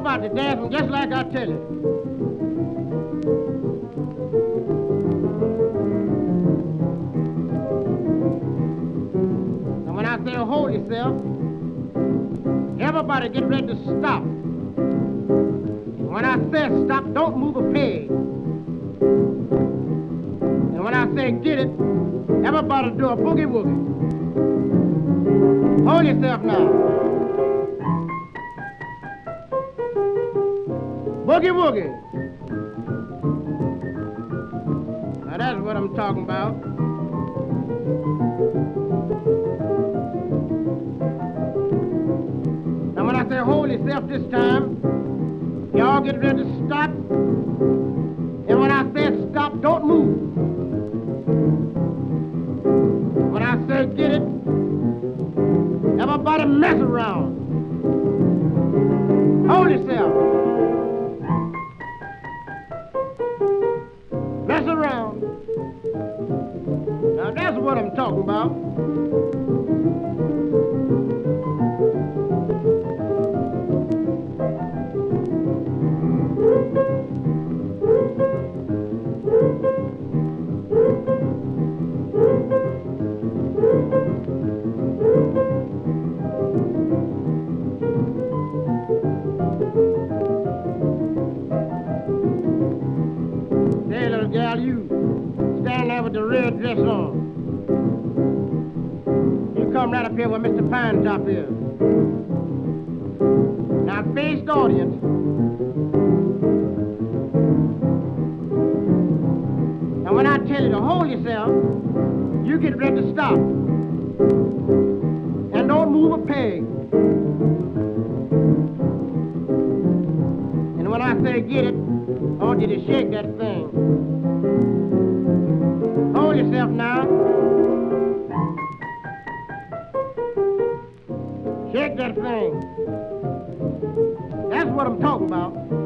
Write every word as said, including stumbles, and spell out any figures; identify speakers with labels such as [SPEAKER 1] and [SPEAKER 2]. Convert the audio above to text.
[SPEAKER 1] about to dance just like I tell you. Now when I say hold yourself, everybody get ready to stop. And when I say stop, don't move a peg. And when I say get it, everybody do a boogie woogie. Hold yourself now. Boogie woogie. Now that's what I'm talking about. Now when I say hold yourself this time, y'all get ready to stop. And when I say stop, don't move. When I say get it, everybody mess around. Hold yourself. Mess around. Now that's what I'm talking about. Hey, little gal, you stand there with the red dress on. You come right up here where Mister Pinetop is. Now face the audience. Now when I tell you to hold yourself, you get ready to stop. And don't move a peg. And when I say get it, I want you to shake that thing. Hold yourself now. Shake that thing. That's what I'm talking about.